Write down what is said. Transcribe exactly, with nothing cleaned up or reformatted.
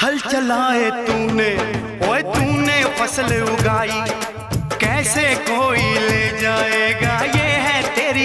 हल चलाए तूने, ओए तूने फसल उगाई, कैसे कोई